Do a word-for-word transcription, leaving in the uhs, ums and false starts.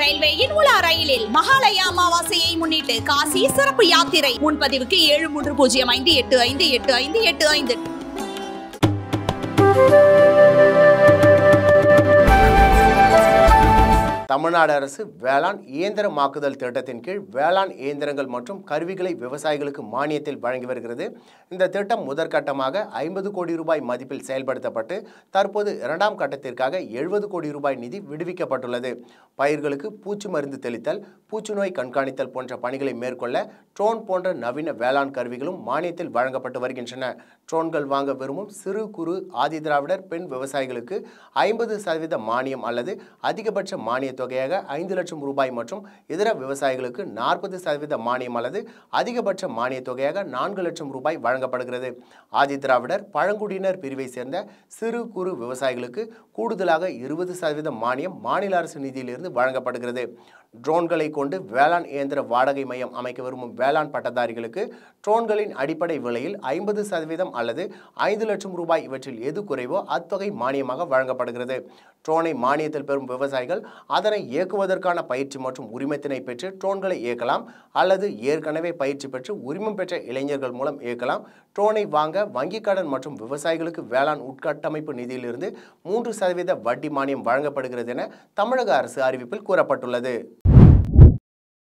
ரயில்வேயின் உலா ரயிலில் மகாலய அமாவாசையை முன்னிட்டு காசி சிறப்பு யாத்திரை. முன்பதிவுக்கு ஏழு மூன்று பூஜ்ஜியம் ஐந்து எட்டு ஐந்து எட்டு ஐந்து எட்டு ஐந்து. தமிழ்நாடு அரசு வேளாண் இயந்திரமாக்குதல் திட்டத்தின் கீழ் வேளாண் இயந்திரங்கள் மற்றும் கருவிகளை விவசாயிகளுக்கு மானியத்தில் வழங்கி வருகிறது. இந்த திட்டம் முதற்கட்டமாக ஐம்பது கோடி ரூபாய் மதிப்பில் செயல்படுத்தப்பட்டு தற்போது இரண்டாம் கட்டத்திற்காக எழுபது கோடி ரூபாய் நிதி விடுவிக்கப்பட்டுள்ளது. பயிர்களுக்கு பூச்சி மருந்து தெளித்தல், பூச்சிநோய் கண்காணித்தல் போன்ற பணிகளை மேற்கொள்ள ட்ரோன் போன்ற நவீன வேளாண் கருவிகளும் மானியத்தில் வழங்கப்பட்டு வருகின்றன. ட்ரோன்கள் வாங்க விரும்பும் சிறு குறு ஆதிதிராவிடர் பெண் விவசாயிகளுக்கு ஐம்பது சதவீத மானியம் அல்லது அதிகபட்ச மானிய தொகையாக ஐந்து லட்சம் ரூபாய் மற்றும் இதர விவசாயிகளுக்கு நாற்பது சதவீத மானியம் அல்லது அதிகபட்ச மானிய தொகையாக நான்கு லட்சம் ரூபாய் வழங்கப்படுகிறது. ஆதிதிராவிடர் பழங்குடியினர் பிரிவை சேர்ந்த சிறு குறு விவசாயிகளுக்கு கூடுதலாக இருபது சதவீத மானியம் மாநில அரசு நிதியிலிருந்து வழங்கப்படுகிறது. ட்ரோன்களை கொண்டு வேளாண் இயந்திர வாடகை மையம் அமைக்க விரும்பும் வேளாண் பட்டதாரிகளுக்கு ட்ரோன்களின் அடிப்படை விலையில் ஐம்பது சதவீதம் அல்லது ஐந்து லட்சம் ரூபாய் இவற்றில் எது குறைவோ அத்தொகை மானியமாக வழங்கப்படுகிறது. ட்ரோனை மானியத்தில் பெறும் விவசாயிகள் அதனை இயக்குவதற்கான பயிற்சி மற்றும் உரிமத்தினை பெற்று ட்ரோன்களை இயக்கலாம் அல்லது ஏற்கனவே பயிற்சி பெற்று உரிமம் பெற்ற இளைஞர்கள் மூலம் இயக்கலாம். ட்ரோனை வாங்க வங்கிக் கடன் மற்றும் விவசாயிகளுக்கு வேளாண் உட்கட்டமைப்பு நிதியிலிருந்து மூன்று சதவீத வட்டி மானியம் வழங்கப்படுகிறது என தமிழக அரசு அறிவிப்பில் கூறப்பட்டுள்ளது.